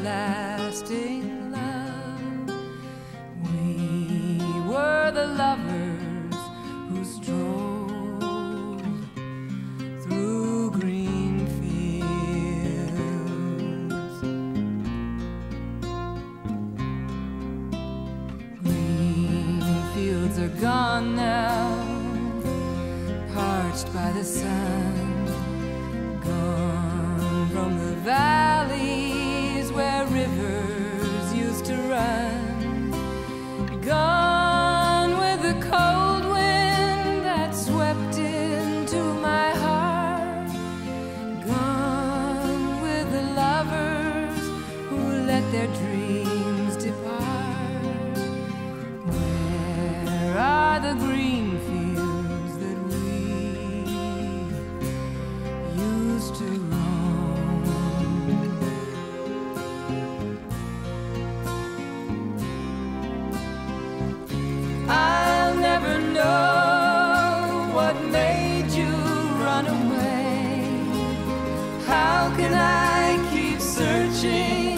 everlasting love. We were the lovers who strolled through Greenfields. Greenfields are gone now, parched by the sun, gone from the valleys where rivers used to run, gone with the cold wind that swept into my heart, gone with the lovers who let their dreams depart. Where are the green fields that we used to roam? I'll never know what made you run away. How can I keep searching